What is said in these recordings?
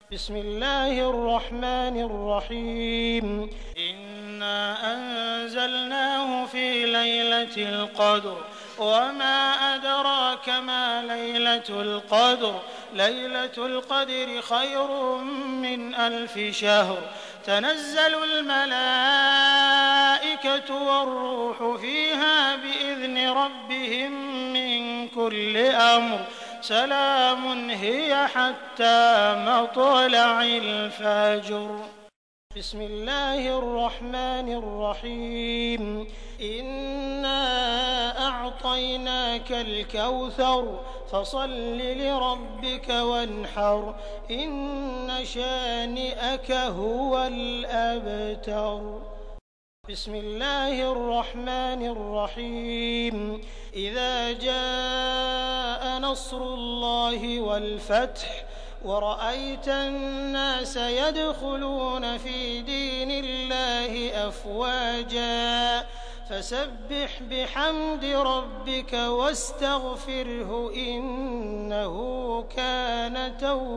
بسم الله الرحمن الرحيم إنا أنزلناه في ليلة القدر وما أدراك ما ليلة القدر ليلة القدر خير من 1000 شهر تنزل الملائكة والروح فيها بإذن ربهم من كل أمر سلام هي حتى مطلع الفجر. بسم الله الرحمن الرحيم إنا أعطيناك الكوثر فصل لربك وانحر إن شانئك هو الأبتر. بسم الله الرحمن الرحيم إذا جاء نصر الله والفتح ورأيت الناس يدخلون في دين الله أفواجا فسبح بحمد ربك واستغفره إنه كان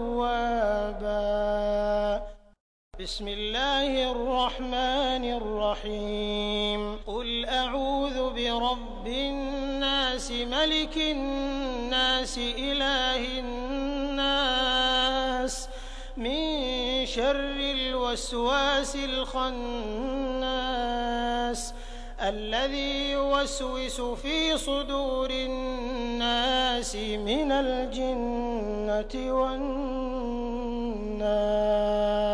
توابا. بسم الله الرحمن الرحيم قل أعوذ برب الناس ملك الناس إله الناس من شر الوسواس الخناس الذي يوسوس في صدور الناس من الجنة والناس.